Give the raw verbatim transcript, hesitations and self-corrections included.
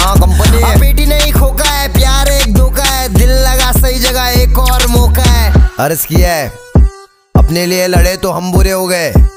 हाँ कंपनी है। बेटी नहीं खोका है, प्यार एक धोखा है, दिल लगा सही जगह एक और मौका है। अर्ज किया है अपने लिए लड़े तो हम बुरे हो गए।